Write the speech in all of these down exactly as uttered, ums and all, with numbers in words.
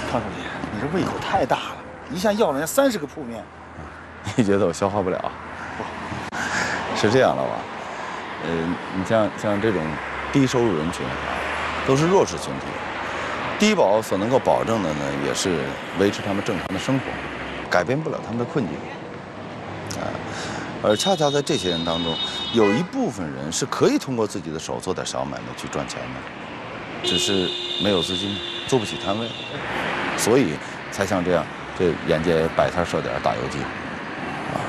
康书记，你这胃口太大了，一下要人家三十个铺面。 你觉得我消化不了？不，是这样了吧？呃，你像像这种低收入人群啊，都是弱势群体，低保所能够保证的呢，也是维持他们正常的生活，改变不了他们的困境。啊，而恰恰在这些人当中，有一部分人是可以通过自己的手做点小买卖去赚钱的，只是没有资金，租不起摊位，所以才像这样，这沿街摆摊设点打游击。啊，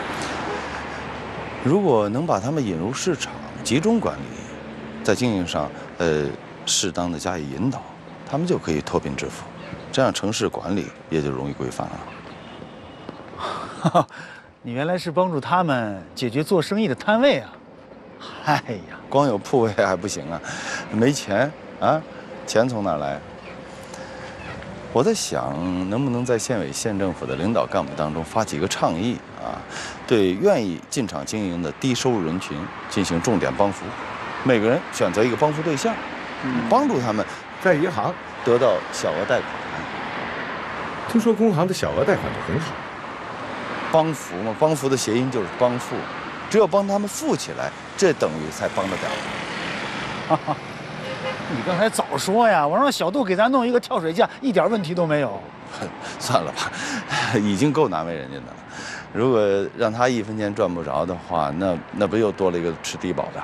如果能把他们引入市场，集中管理，在经营上，呃，适当的加以引导，他们就可以脱贫致富，这样城市管理也就容易规范了。 哈哈，你原来是帮助他们解决做生意的摊位啊！哎呀， 光有铺位还不行啊，没钱啊，钱从哪来？我在想，能不能在县委、县政府的领导干部当中发起一个倡议啊，对愿意进厂经营的低收入人群进行重点帮扶，每个人选择一个帮扶对象，嗯、帮助他们在银行得到小额贷款。 听说工行的小额贷款就很好。 帮扶嘛，帮扶的谐音就是帮富，只有帮他们富起来，这等于才帮得了。 哈哈。你刚才早说呀！我让小杜给咱弄一个跳水架，一点问题都没有。 算了吧，已经够难为人家的了。如果让他一分钱赚不着的话，那那不又多了一个吃低保的？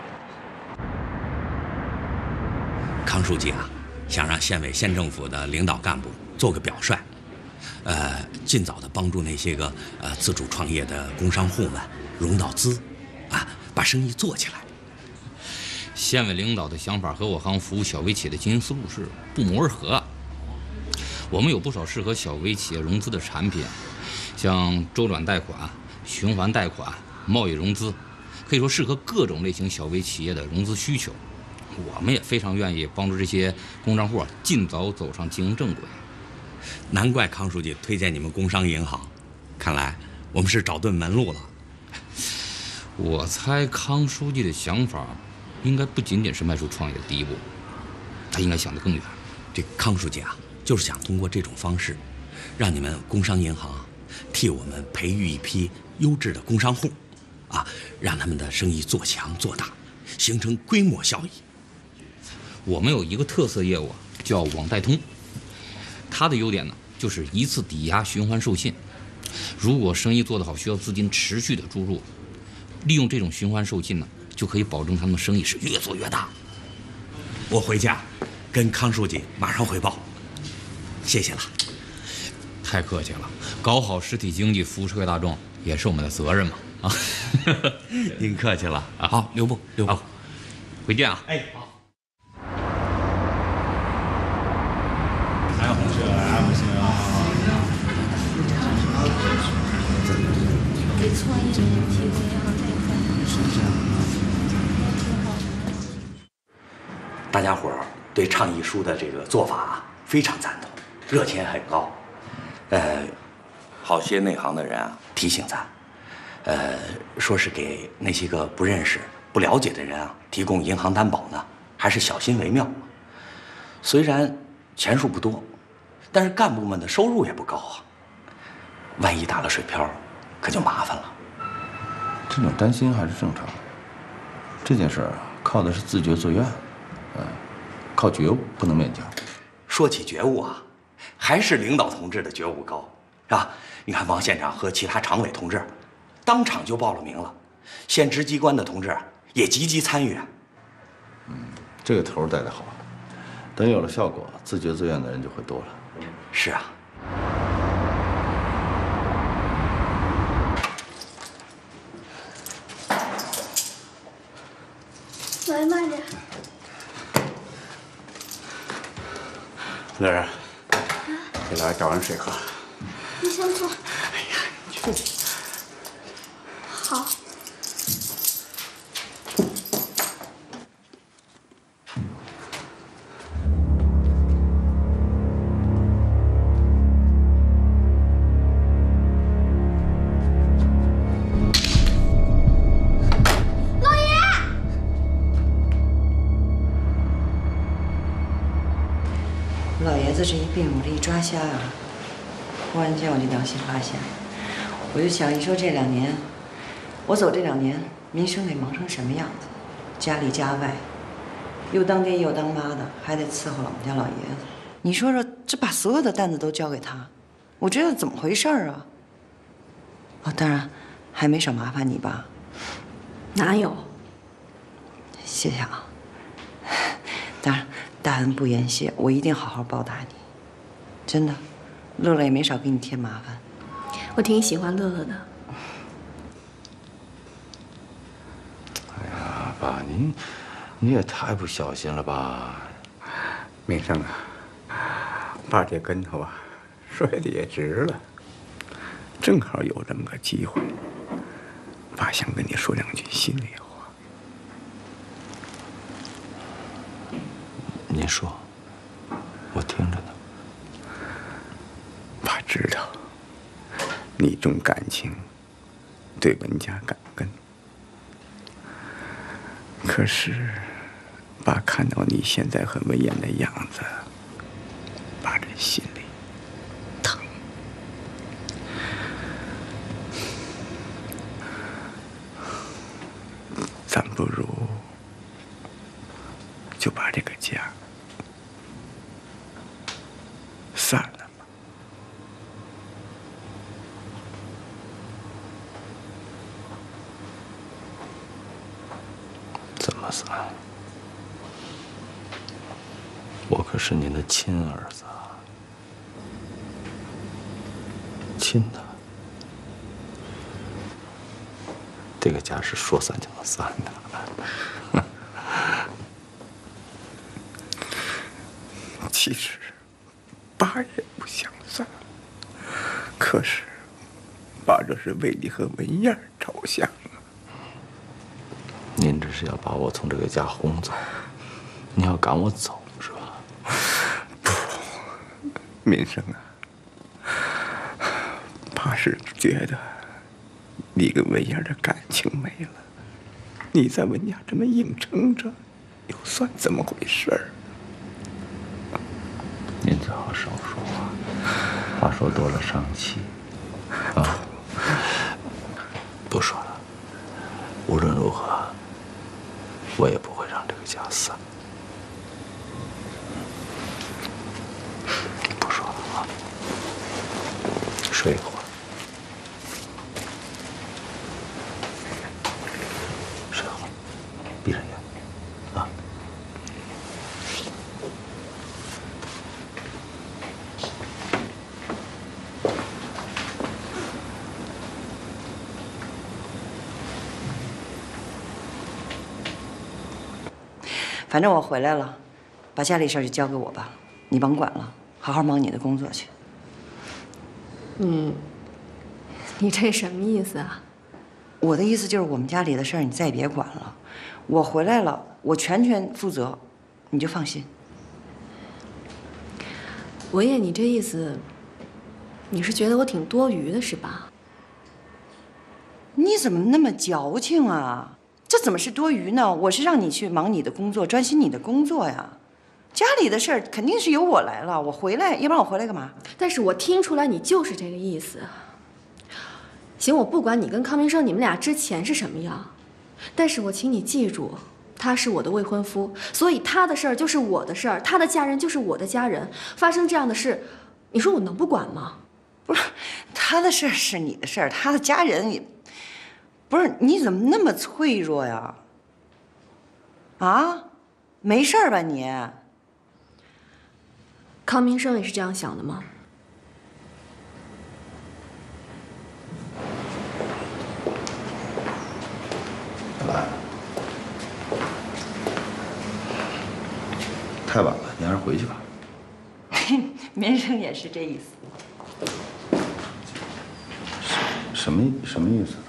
康书记啊，想让县委、县政府的领导干部做个表率，呃，尽早的帮助那些个呃自主创业的工商户们融到资，啊，把生意做起来。 县委领导的想法和我行服务小微企业的经营思路是不谋而合。我们有不少适合小微企业融资的产品，像周转贷款、循环贷款、贸易融资，可以说适合各种类型小微企业的融资需求。我们也非常愿意帮助这些工商户尽早走上经营正轨。 难怪康书记推荐你们工商银行，看来我们是找对门路了。 我猜康书记的想法应该不仅仅是迈出创业的第一步，他应该想得更远。 这康书记啊，就是想通过这种方式，让你们工商银行替我们培育一批优质的工商户，啊，让他们的生意做强做大，形成规模效益。 我们有一个特色业务叫网贷通，它的优点呢就是一次抵押循环授信。如果生意做得好，需要资金持续的注入，利用这种循环授信呢，就可以保证他们生意是越做越大。 我回家跟康书记马上汇报。谢谢了。 太客气了，搞好实体经济，服务社会大众也是我们的责任嘛。啊， 您客气了。好，留步，留步， 回见啊。 哎，好。 还有同学来不行啊。 给创业的人提供银行贷款。是这样。 大家伙儿对倡议书的这个做法非常赞同，热情很高。呃，好些内行的人啊提醒咱，呃，说是给那些个不认识、不了解的人啊提供银行担保呢，还是小心为妙。虽然钱数不多，但是干部们的收入也不高啊，万一打了水漂，可就麻烦了。 这种担心还是正常的。这件事儿啊，靠的是自觉自愿。嗯，靠觉悟，不能勉强。 说起觉悟啊，还是领导同志的觉悟高，是吧？你看王县长和其他常委同志，当场就报了名了，县直机关的同志也积极参与。 嗯，这个头带得好，等有了效果，自觉自愿的人就会多了。 是啊。 来，慢点。 乐儿，给来找碗水喝。 你先坐。 哎呀，你去。 好。 老爷子这一病，我这一抓瞎啊，忽然间我就良心发现，我就想，你说这两年，我走这两年，民生得忙成什么样子？家里家外，又当爹又当妈的，还得伺候我们家老爷子。你说说，这把所有的担子都交给他，我这是怎么回事啊？哦，当然，还没少麻烦你吧？ 哪有？ 谢谢啊。当然，大恩不言谢，我一定好好报答你。真的，乐乐也没少给你添麻烦。 我挺喜欢乐乐的。 哎呀，爸，您你也太不小心了吧！ 明生啊，爸这跟头啊，摔的也值了。正好有这么个机会，爸想跟你说两句心里话。 您说，我听着呢。 爸知道你重感情，对文家感恩。可是，爸看到你现在和文言的样子，爸这心里疼。咱不如就把这个家散了。 怎么散？我可是您的亲儿子，亲的。这个家是说散就能散的。 其实，爸也不想散，可是，爸这是为你和文燕着想啊。 您这是要把我从这个家轰走，你要赶我走是吧？ 不，民生啊，爸是觉得你跟文燕的感情没了，你在文家这么硬撑着，又算怎么回事儿？ 您最好少说话，话说多了伤气。啊，不说了，无论如何，我也不会让这个家散。不说了啊，睡一会儿，睡会儿，闭上眼，啊。 反正我回来了，把家里事儿就交给我吧，你甭管了，好好忙你的工作去。 嗯，你这什么意思啊？ 我的意思就是我们家里的事儿你再也别管了，我回来了，我全权负责，你就放心。 文烨，你这意思，你是觉得我挺多余的是吧？ 你怎么那么矫情啊？这怎么是多余呢？我是让你去忙你的工作，专心你的工作呀。家里的事儿肯定是由我来了，我回来，要不然我回来干嘛？ 但是我听出来你就是这个意思。行，我不管你跟康明生你们俩之前是什么样，但是我请你记住，他是我的未婚夫，所以他的事儿就是我的事儿，他的家人就是我的家人。发生这样的事，你说我能不管吗？ 不是，他的事儿是你的事儿，他的家人也，不是，你怎么那么脆弱呀？啊，没事儿吧你？ 康明生也是这样想的吗？ 来，太晚了，你还是回去吧。 民生也是这意思。 什么什么意思呢？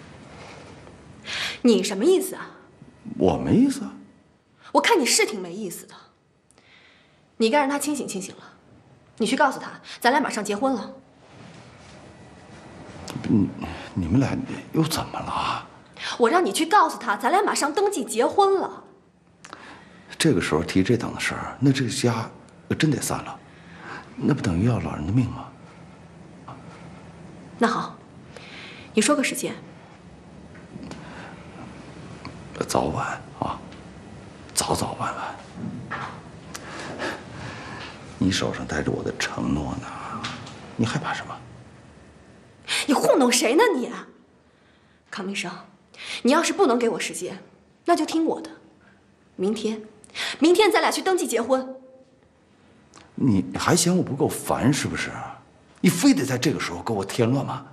你什么意思啊？ 我没意思啊。 我看你是挺没意思的。你该让他清醒清醒了，你去告诉他，咱俩马上结婚了。 你你们俩又怎么了？ 我让你去告诉他，咱俩马上登记结婚了。 这个时候提这等的事儿，那这个家真得散了。 那不等于要老人的命吗？ 那好，你说个时间。 早晚啊，早早晚晚。你手上带着我的承诺呢，你害怕什么？ 你糊弄谁呢你？康明生，你要是不能给我时间，那就听我的。明天，明天咱俩去登记结婚。 你还嫌我不够烦是不是？你非得在这个时候给我添乱吗？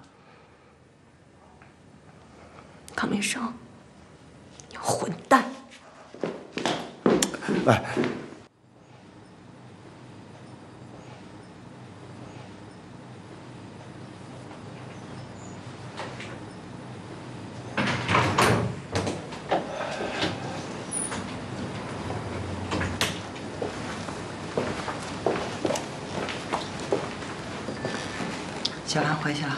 康明生，你混蛋！ 哎。 小兰回去了，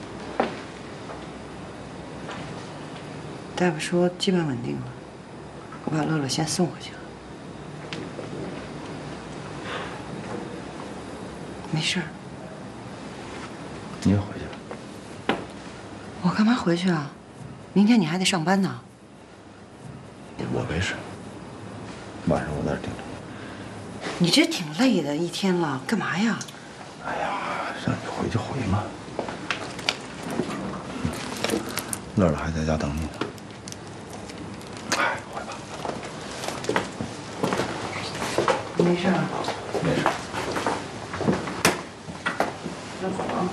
大夫说基本稳定了，我把乐乐先送回去了。没事儿。 你也回去吧。 我干嘛回去啊？明天你还得上班呢。 我没事，晚上我在这盯着你。 你这挺累的，一天了，干嘛呀？ 哎呀，让你回就回嘛。乐乐还在家等你呢。哎，回吧。 没事啊。 没事。 那走啊。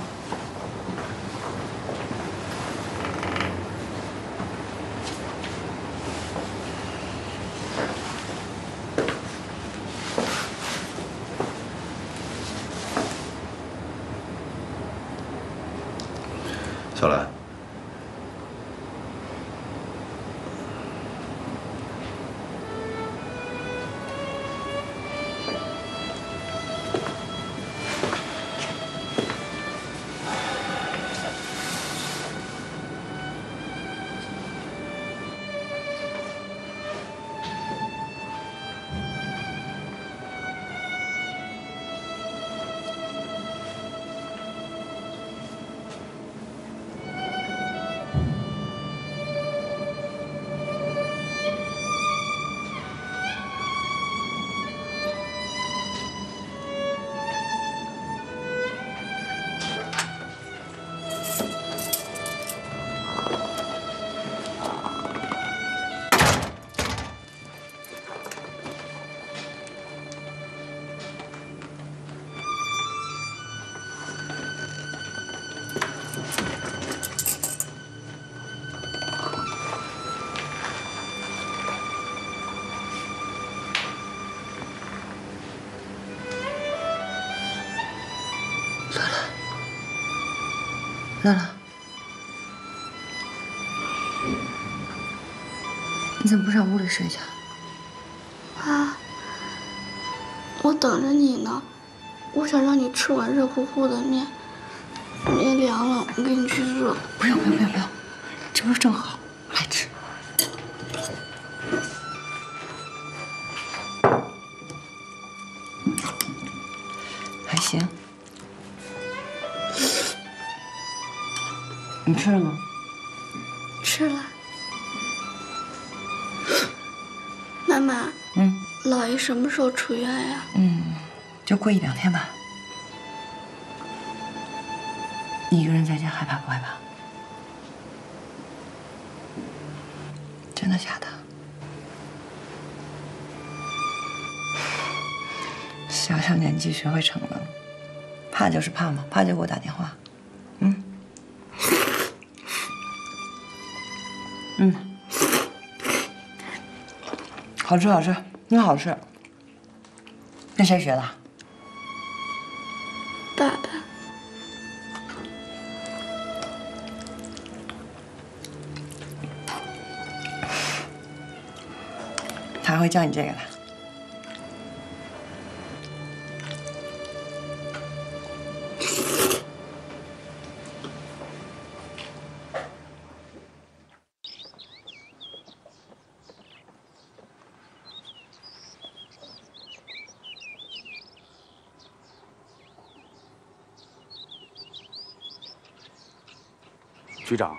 小兰， 乐乐，你怎么不上屋里睡去？ 爸，我等着你呢，我想让你吃碗热乎乎的面，面凉了，我给你去热。 不用不用不用不用，这不是正好，来吃。还行。你吃了吗？ 吃了。妈妈， 嗯， 姥爷什么时候出院呀？ 嗯，就过一两天吧。你一个人在家害怕不害怕？真的假的？小小年纪学会逞能，怕就是怕嘛，怕就给我打电话。嗯。嗯，好吃好吃，真好吃。跟谁学的？ 爸爸。 他还会教你这个的。 局长。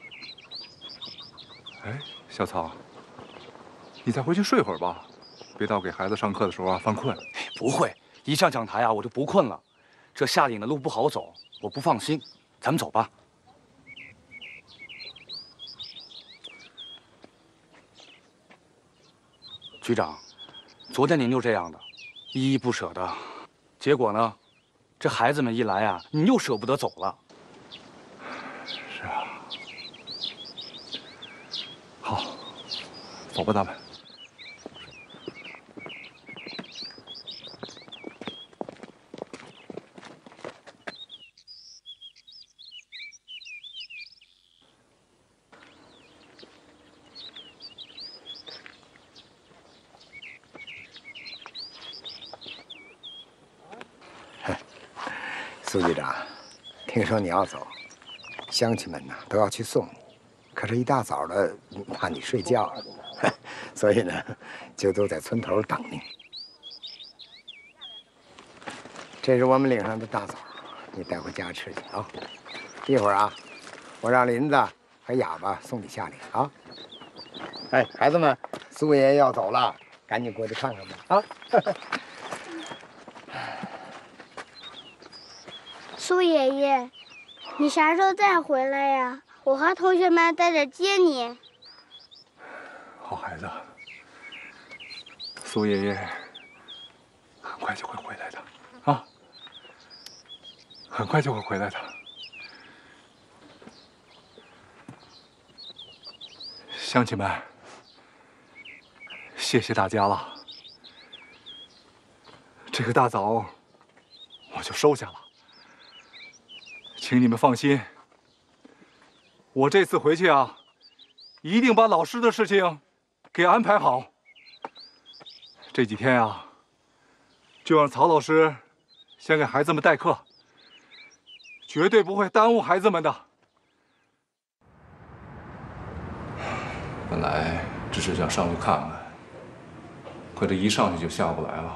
哎，小曹，你再回去睡会儿吧，别到给孩子上课的时候啊犯困。 不会，一上讲台啊我就不困了。这下岭的路不好走，我不放心。咱们走吧。局长，昨天您就这样的，依依不舍的，结果呢，这孩子们一来啊，你又舍不得走了。 是啊。好，走吧，咱们。 苏局长，听说你要走，乡亲们呢都要去送你，可是，一大早的怕你睡觉，所以呢，就都在村头等你。这是我们岭上的大枣，你带回家吃去啊。一会儿啊，我让林子和哑巴送你下岭啊。哎，孩子们，苏爷爷要走了，赶紧过去看看吧啊。 苏爷爷，你啥时候再回来呀？我和同学们在这接你。 好孩子，苏爷爷很快就会回来的啊，很快就会回来的。乡亲们，谢谢大家了。这个大枣我就收下了。请你们放心，我这次回去啊，一定把老师的事情给安排好。这几天啊，就让曹老师先给孩子们代课，绝对不会耽误孩子们的。本来只是想上去看看，可这一上去就下不来了，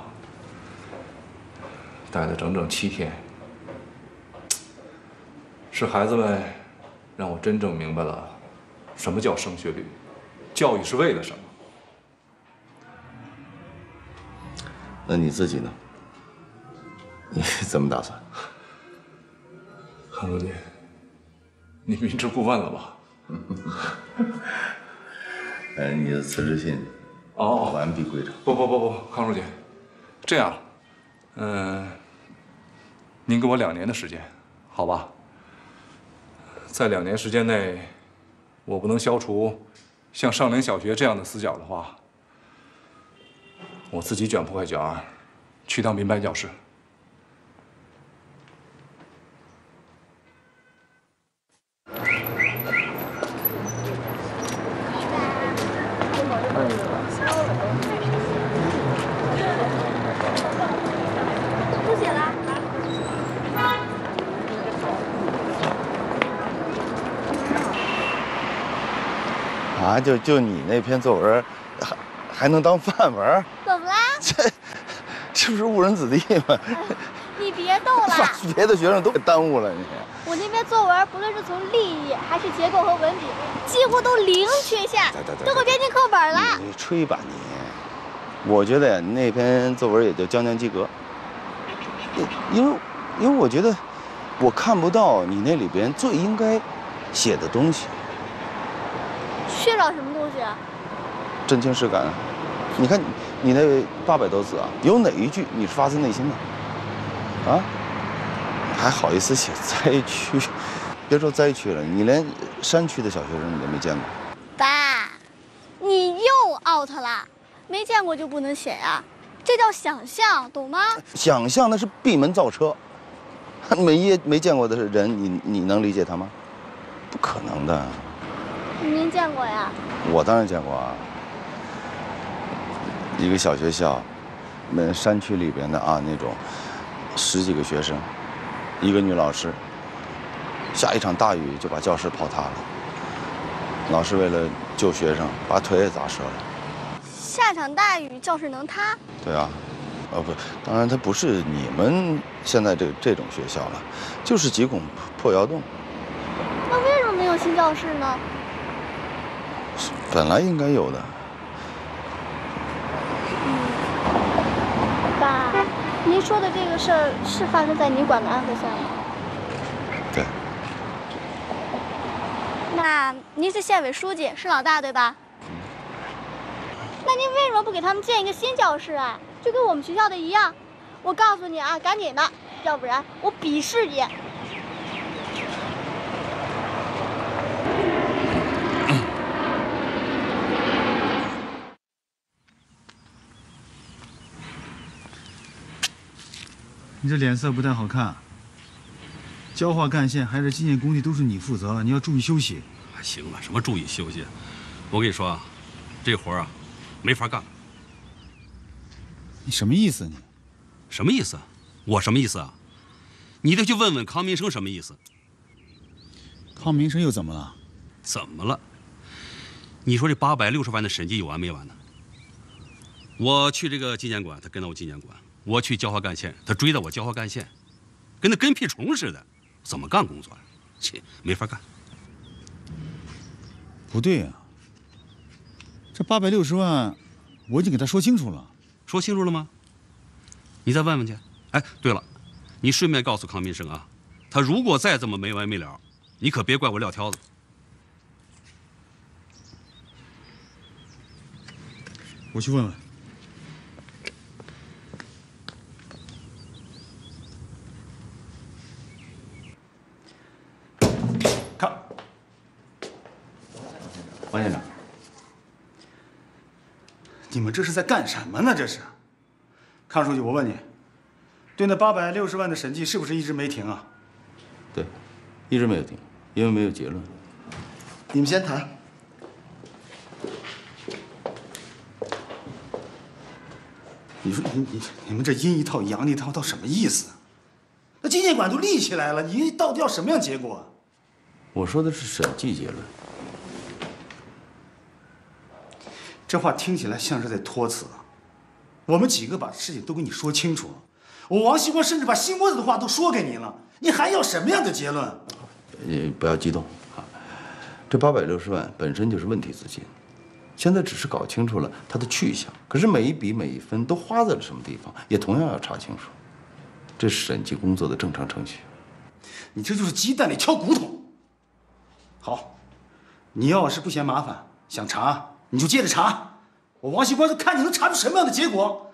待了整整七天。是孩子们让我真正明白了什么叫升学率，教育是为了什么。 那你自己呢？你怎么打算？ 康书记，你明知故问了吧？ 哎，你的辞职信哦， 完璧归赵。 不不不不，康书记，这样，嗯，您给我两年的时间，好吧？在两年时间内，我不能消除像上林小学这样的死角的话，我自己卷铺盖卷儿，去当民办教师。 不写了。 啊，就就你那篇作文，还还能当范文？ 怎么啦？ 这这不是误人子弟吗？ 你别逗了， 把别的学生都给耽误了你。 我那篇作文不论是从立意还是结构和文笔，几乎都零缺陷，都快编进课本了。 你吹吧你！我觉得呀，那篇作文也就将将及格。因为因为我觉得我看不到你那里边最应该写的东西。 缺少什么东西啊？ 真情实感。你看你那八百多字啊，有哪一句你是发自内心的？啊？还好意思写灾区？别说灾区了，你连山区的小学生你都没见过。 爸，你又 out 了，没见过就不能写呀、啊，这叫想象，懂吗？ 想象那是闭门造车，没没见过的人，你你能理解他吗？不可能的。 您见过呀？ 我当然见过啊。一个小学校，那山区里边的啊那种，十几个学生，一个女老师，下一场大雨就把教室泡塌了。老师为了救学生，把腿也砸折了。 下场大雨，教室能塌？ 对啊，呃不，当然它不是你们现在这这种学校了，就是几孔破窑洞。 那为什么没有学新教室呢？ 本来应该有的。 嗯，爸，您说的这个事儿是发生在您管的安和县吗？ 对。 那您是县委书记，是老大对吧？那您为什么不给他们建一个新教室啊？就跟我们学校的一样。我告诉你啊，赶紧的，要不然我鄙视你。 你这脸色不太好看。焦化干线还是基建工地都是你负责，你要注意休息。 行了，什么注意休息？我跟你说啊，这活啊，没法干了。 你什么意思？你什么意思？我什么意思啊？你得去问问康民生什么意思。 康民生又怎么了？ 怎么了？你说这八百六十万的审计有完没完呢？我去这个纪检馆，他跟到我纪检馆；我去焦化干线，他追到我焦化干线，跟那跟屁虫似的，怎么干工作呀？切，没法干。 不对啊，这八百六十万，我已经给他说清楚了。 说清楚了吗？你再问问去。哎，对了，你顺便告诉康民生啊，他如果再这么没完没了，你可别怪我撂挑子。 我去问问。看， 王县长， 你们这是在干什么呢？这是。康书记，我问你，对那八百六十万的审计是不是一直没停啊？ 对，一直没有停，因为没有结论。 你们先谈。你说你你你们这阴一套阳一套，到什么意思？那纪检馆都立起来了，你到底要什么样结果？ 我说的是审计结论。 这话听起来像是在托词。我们几个把事情都跟你说清楚了，我王锡光甚至把心窝子的话都说给你了，你还要什么样的结论？ 你不要激动啊！这八百六十万本身就是问题资金，现在只是搞清楚了它的去向，可是每一笔每一分都花在了什么地方，也同样要查清楚。这是审计工作的正常程序。 你这就是鸡蛋里挑骨头。好，你要是不嫌麻烦，想查你就接着查。我王锡光就看你能查出什么样的结果。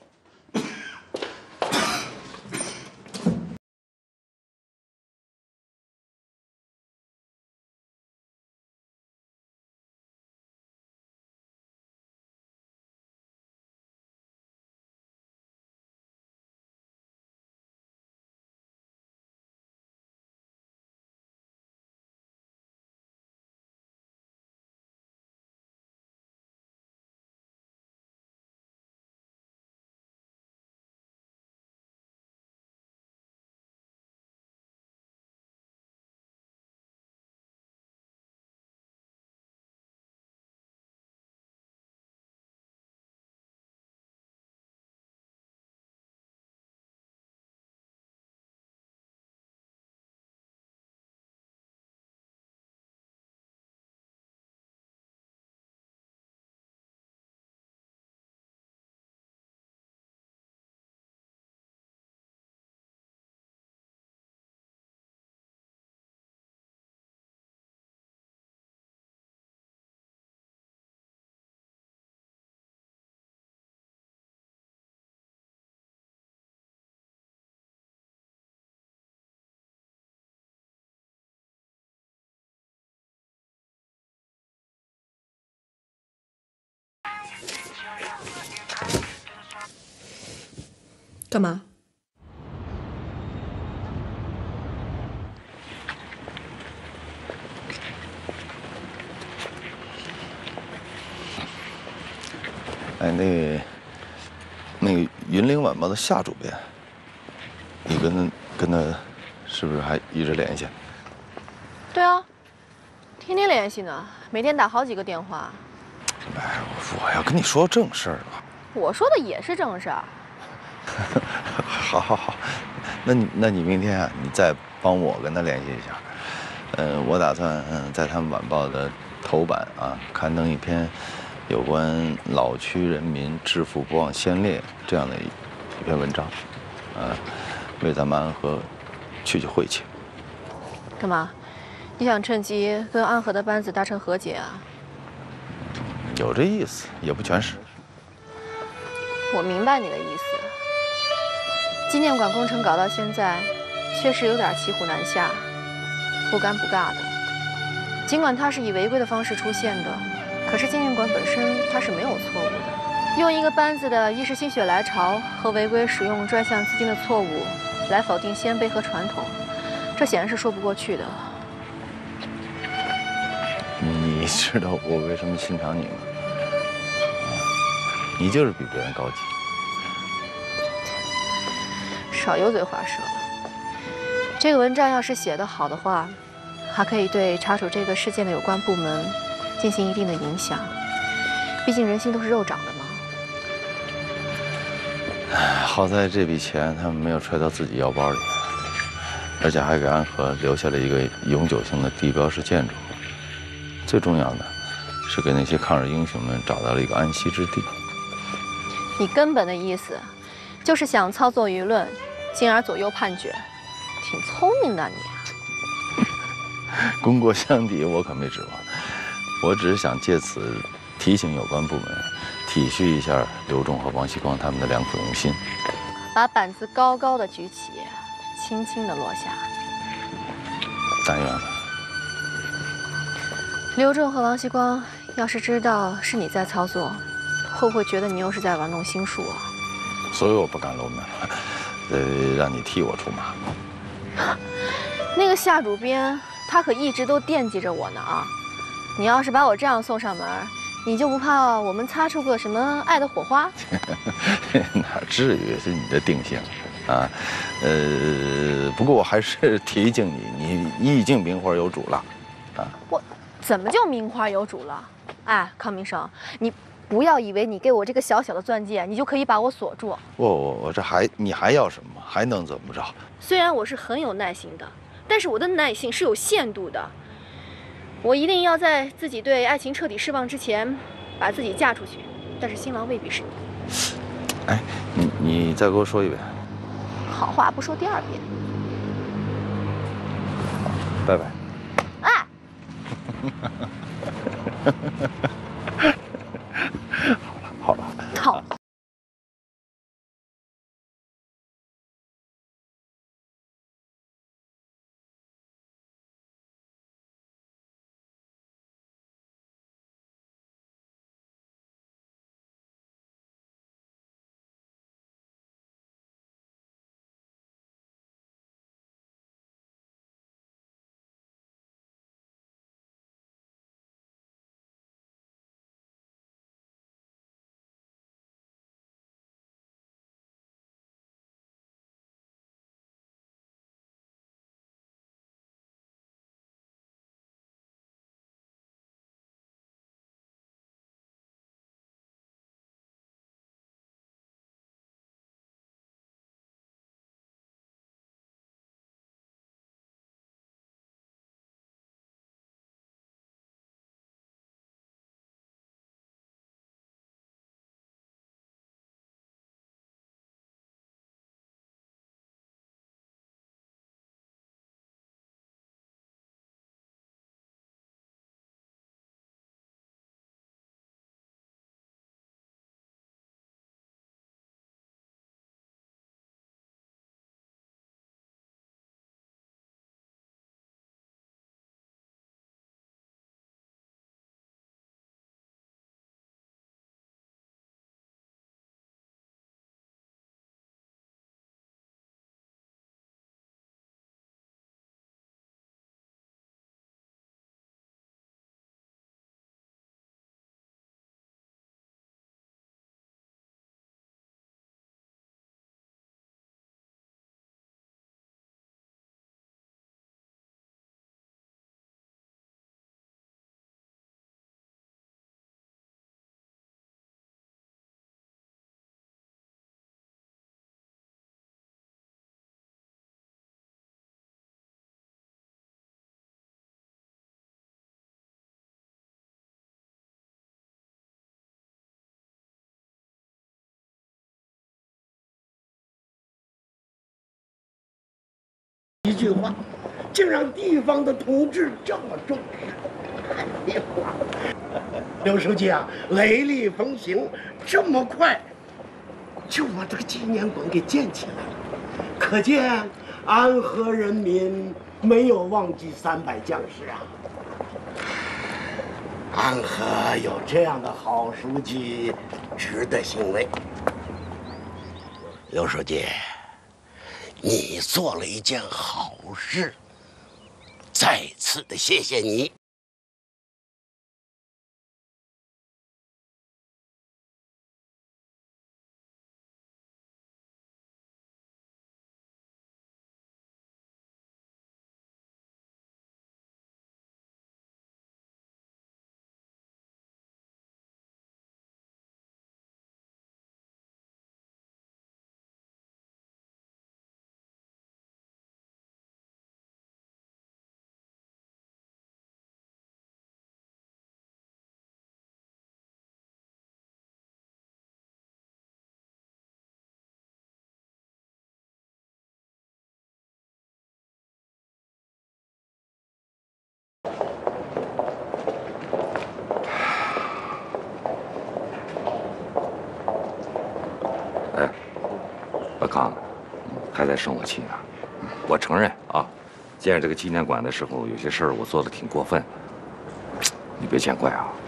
干嘛？ 哎，那那个《云岭晚报》的夏主编，你跟跟他是不是还一直联系？ 对啊，天天联系呢，每天打好几个电话。 哎，我要跟你说正事儿啊。 我说的也是正事儿。 好，好，好，那你那你明天啊，你再帮我跟他联系一下， 呃，我打算嗯在他们晚报的头版啊刊登一篇有关老区人民致富不忘先烈这样的一一篇文章，啊，为咱们安和去去晦气。 干嘛？你想趁机跟安和的班子达成和解啊？ 有这意思，也不全是。 我明白你的意思。纪念馆工程搞到现在，确实有点骑虎难下，不尴不尬的。尽管它是以违规的方式出现的，可是纪念馆本身它是没有错误的。用一个班子的一时心血来潮和违规使用专项资金的错误来否定先辈和传统，这显然是说不过去的。 你知道我为什么欣赏你吗？你就是比别人高级。 少油嘴滑舌。这个文章要是写得好的话，还可以对查处这个事件的有关部门进行一定的影响。毕竟人心都是肉长的嘛。 好在这笔钱他们没有揣到自己腰包里，而且还给安和留下了一个永久性的地标式建筑。最重要的是给那些抗日英雄们找到了一个安息之地。 你根本的意思就是想操作舆论，进而左右判决，挺聪明的你。 功过相抵，我可没指望。我只是想借此提醒有关部门，体恤一下刘仲和王锡光他们的良苦用心， 把板子高高的举起，轻轻的落下。 但愿吧。 刘仲和王锡光要是知道是你在操作，会不会觉得你又是在玩弄心术啊？ 所以我不敢露面了，呃，让你替我出马。 那个夏主编，他可一直都惦记着我呢啊！你要是把我这样送上门，你就不怕我们擦出个什么爱的火花？ 哪至于是你的定性啊？呃，不过我还是提醒你，你已经名花有主了啊！ 我怎么就名花有主了？哎，康明生，你不要以为你给我这个小小的钻戒，你就可以把我锁住。 我我我这还你还要什么？还能怎么着？ 虽然我是很有耐心的，但是我的耐性是有限度的。我一定要在自己对爱情彻底失望之前，把自己嫁出去。但是新郎未必是你。 哎，你你再给我说一遍。 好话不说第二遍。 拜拜。 哎。 好了好了。 好。 一句话，竟让地方的同志这么重视。哎呦，刘书记啊，雷厉风行，这么快就把这个纪念馆给建起来了，可见安和人民没有忘记三百将士啊。安和有这样的好书记，值得欣慰。刘书记，你做了一件好事，再次的谢谢你。 哎，老康，还在生我气呢。我承认啊，建这个纪念馆的时候，有些事儿我做的挺过分，你别见怪啊。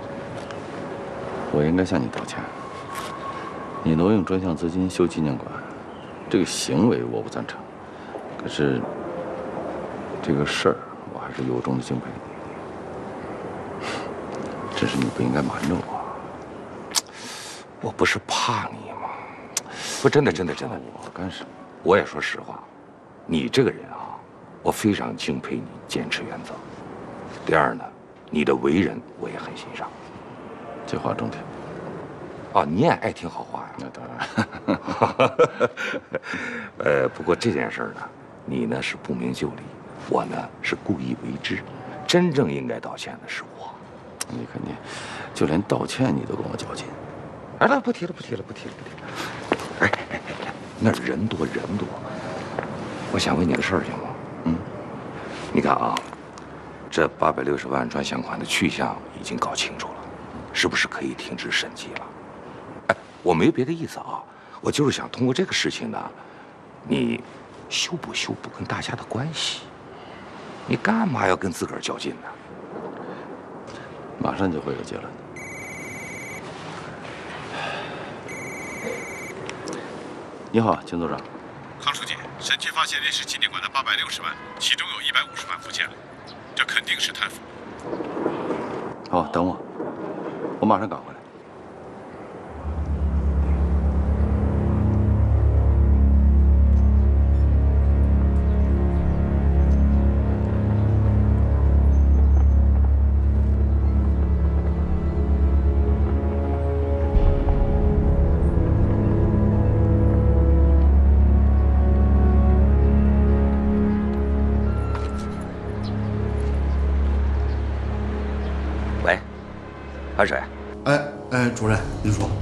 我应该向你道歉。你挪用专项资金修纪念馆，这个行为我不赞成。可是这个事儿，我还是由衷的敬佩你。只是你不应该瞒着我。 我不是怕你吗？不，真的，真的，真的。 我干什么？ 我也说实话，你这个人啊，我非常敬佩你坚持原则。第二呢，你的为人我也很欣赏。 这话中听。 哦，你也爱听好话呀？ 那当然。 呃，不过这件事呢，你呢是不明就里，我呢是故意为之。真正应该道歉的是我。 你看你，就连道歉你都跟我较劲。 哎，来，不提了，不提了，不提了，不提了。哎哎哎，那人多人多，我想问你个事儿行吗？ 嗯， 你看啊，这八百六十万专项款的去向已经搞清楚了，是不是可以停止审计了？哎，我没别的意思啊，我就是想通过这个事情呢，你修补修补跟大家的关系。你干嘛要跟自个儿较劲呢？ 马上就会有结论。你好，金组长。 康书记，审计发现烈士纪念馆的八百六十万，其中有一百五十万不见了，这肯定是贪腐。 好，等我，我马上赶回来。 安水， 哎哎，主任，您说。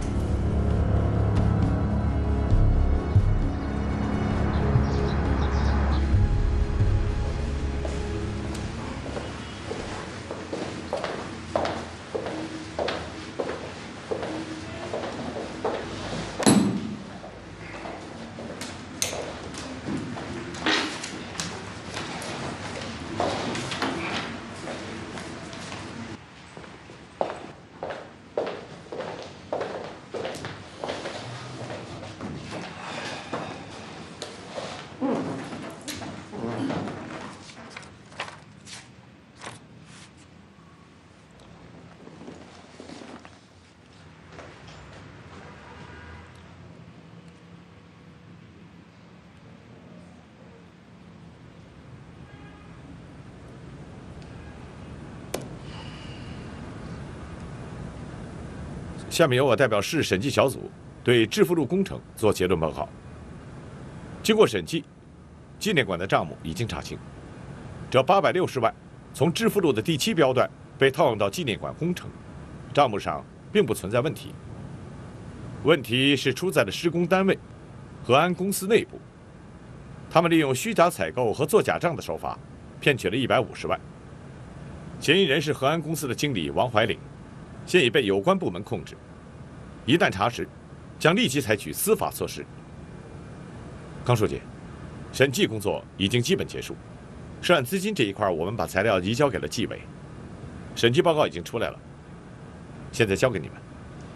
下面由我代表市审计小组对致富路工程做结论报告。经过审计，纪念馆的账目已经查清，这八百六十万从致富路的第七标段被套用到纪念馆工程，账目上并不存在问题。问题是出在了施工单位和安公司内部， 他们利用虚假采购和做假账的手法，骗取了一百五十万。嫌疑人是和安公司的经理王怀岭，现已被有关部门控制。一旦查实，将立即采取司法措施。康书记，审计工作已经基本结束，涉案资金这一块，我们把材料移交给了纪委，审计报告已经出来了，现在交给你们。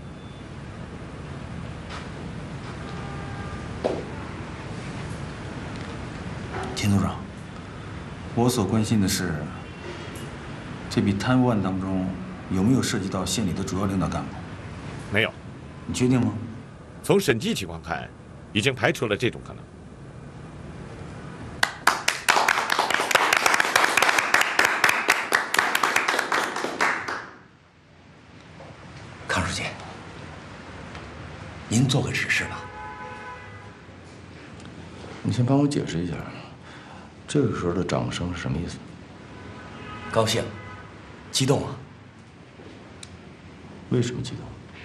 秦组长，我所关心的是，这笔贪污案当中有没有涉及到县里的主要领导干部？ 没有。 你确定吗？ 从审计情况看，已经排除了这种可能。 康书记，您做个指示吧。 你先帮我解释一下。 这个时候的掌声是什么意思？ 高兴，激动啊！ 为什么激动？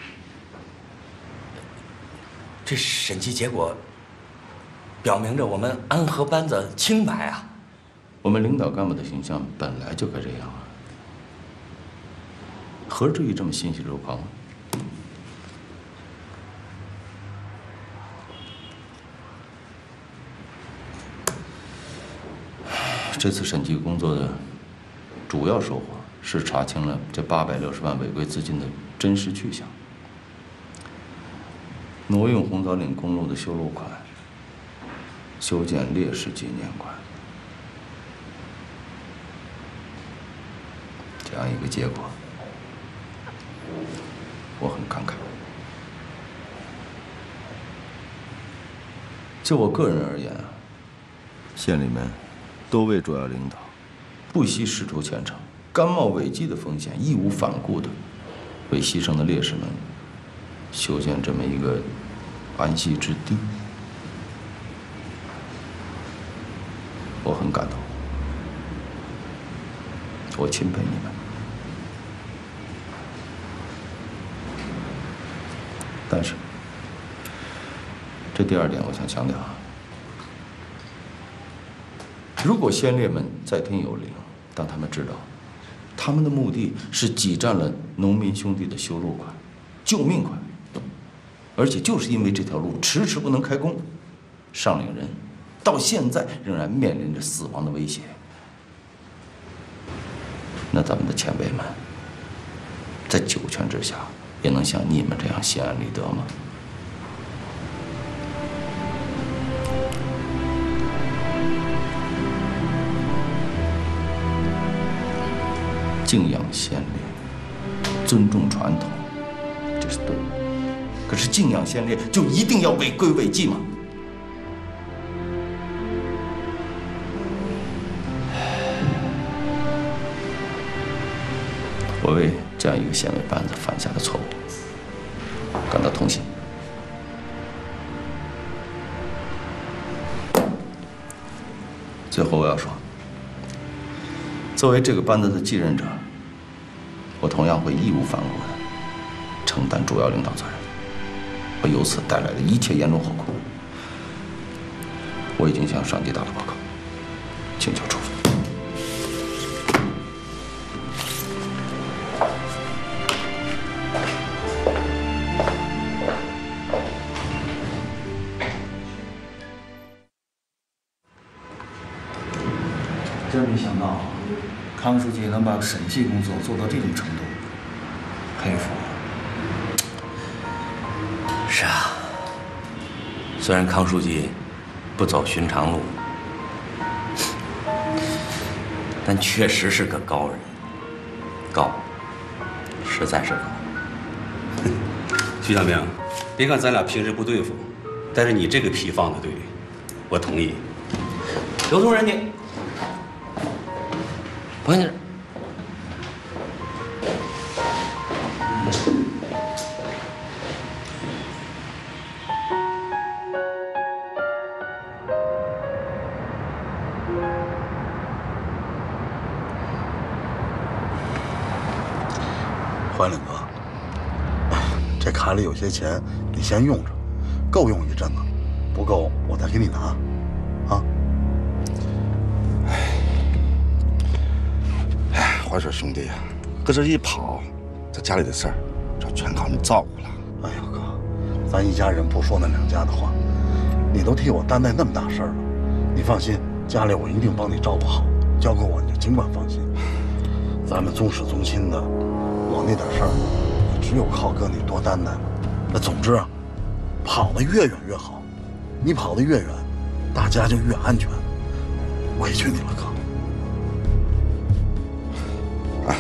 这审计结果表明着我们安和班子清白啊！ 我们领导干部的形象本来就该这样啊，何至于这么欣喜若狂呢？这次审计工作的主要收获是查清了这八百六十万违规资金的真实去向，挪用红枣岭公路的修路款，修建烈士纪念馆，这样一个结果，我很感慨。就我个人而言啊，县里面。 多位主要领导不惜使出前程，甘冒违纪的风险，义无反顾的为牺牲的烈士们修建这么一个安息之地，我很感动，我钦佩你们。但是，这第二点我想强调啊。 如果先烈们在天有灵，当他们知道他们的目的是挤占了农民兄弟的修路款、救命款，而且就是因为这条路迟迟不能开工，上岭人到现在仍然面临着死亡的威胁，那咱们的前辈们在九泉之下也能像你们这样心安理得吗？ 敬仰先烈，尊重传统，这是对的。可是敬仰先烈就一定要违规违纪吗？我为这样一个县委班子犯下的错误感到痛心。最后我要说，作为这个班子的继任者。 我同样会义无反顾地承担主要领导责任，我由此带来的一切严重后果，我已经向上级打了报告，请求处分。 真没想到。 康书记能把审计工作做到这种程度，佩服。 是啊，虽然康书记不走寻常路，但确实是个高人，高，实在是高。 徐小明，别看咱俩平时不对付，但是你这个批放的对，我同意。 刘同仁，你。 关键是， 怀岭哥，这卡里有些钱，你先用着，够用一阵子，不够我再给你拿，啊。 话说，兄弟，搁这一跑，这家里的事儿就全靠你照顾了。哎呀哥，咱一家人不说那两家的话，你都替我担待那么大事儿了，你放心，家里我一定帮你照顾好，交给我你就尽管放心。咱们宗室宗亲的，我那点事儿也只有靠哥你多担待了。那总之啊，跑得越远越好，你跑得越远，大家就越安全。委屈你了，哥。哎。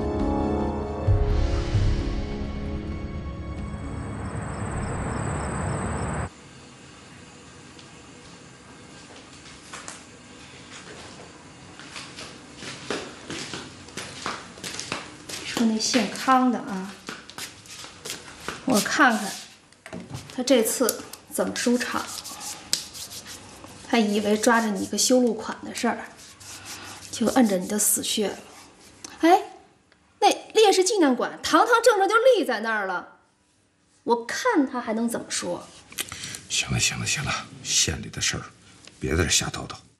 说那姓康的啊，我看看他这次怎么收场。还以为抓着你个修路款的事儿，就摁着你的死穴了。哎，那烈士纪念馆堂堂正正就立在那儿了，我看他还能怎么说？ 行了行了行了，县里的事儿，别在这瞎叨叨。